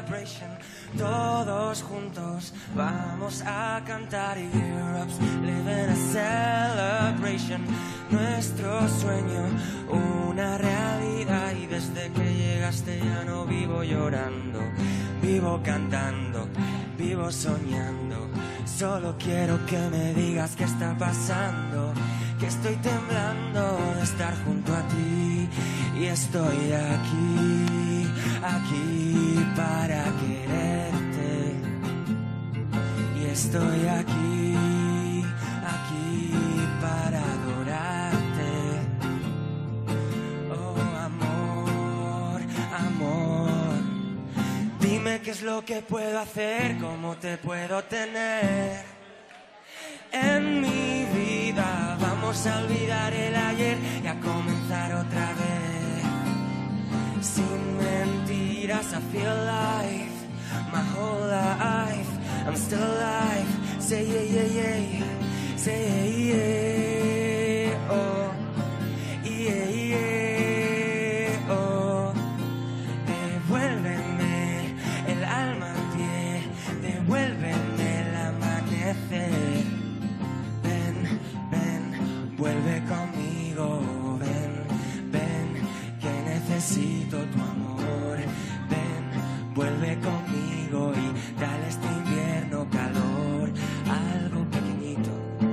celebration. Todos juntos vamos a cantar. Europe's living a celebration. Nuestro sueño, una realidad. Y desde que llegaste ya no vivo llorando, vivo cantando, vivo soñando. Solo quiero que me digas qué está pasando, que estoy temblando de estar junto a ti. Y estoy aquí, aquí para quererte. Y estoy aquí, aquí para adorarte. Oh, amor, amor. Dime qué es lo que puedo hacer, cómo te puedo tener en mi vida. Vamos a olvidar el ayer y a comenzar otra vez. Sin mentiras, I feel alive, my whole life, I'm still alive. Say yeah, yeah, yeah, say yeah, yeah, oh, yeah, yeah, oh. Devuélveme el alma al pie, devuélveme el amanecer. Ven, ven, vuelve conmigo, ven, ven, que necesito tu amor. Ven, vuelve conmigo y dale este invierno calor. Algo pequeñito,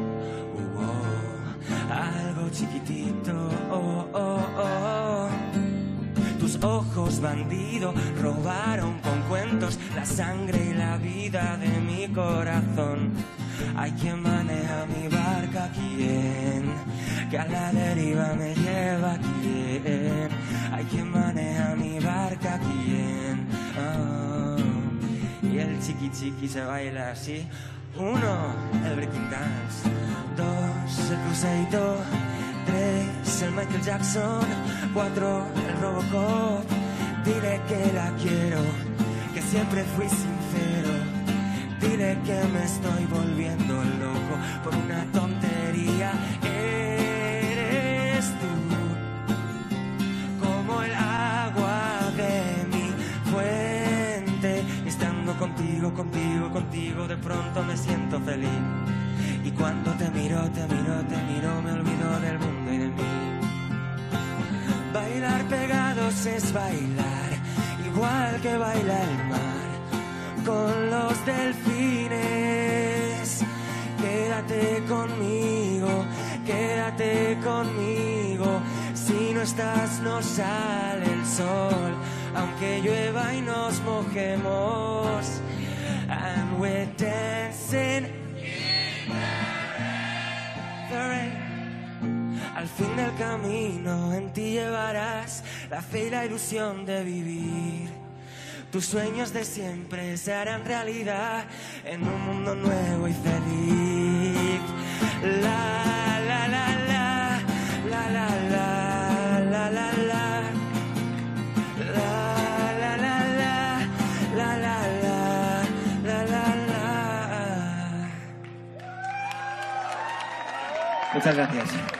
algo chiquitito, oh, oh, oh. Tus ojos, bandido, robaron con cuentos la sangre y la vida de mi corazón. Hay quien maneja mi barca, quien que a la deriva me lleva, quien. Hay quien maneja mi barca, quien. Oh. Y el chiqui chiqui se baila así. 1, el breaking dance. 2, el cruceito. 3, el Michael Jackson. 4, el Robocop. Dile que la quiero, que siempre fui sincero. Dile que me estoy volviendo loco por una tontería. Eres tú, como el agua de mi fuente. Y estando contigo, contigo, contigo, de pronto me siento feliz. Y cuando te miro, te miro, te miro, me olvido del mundo y de mí. Bailar pegados es bailar, igual que baila el mar con los delfines. Quédate conmigo, quédate conmigo. Si no estás no sale el sol, aunque llueva y nos mojemos. And we're dancing in the rain. Al fin del camino en ti llevarás la fe y la ilusión de vivir. Tus sueños de siempre se harán realidad en un mundo nuevo y feliz. La la la la la la la la la la la la la la la la la la. Muchas gracias.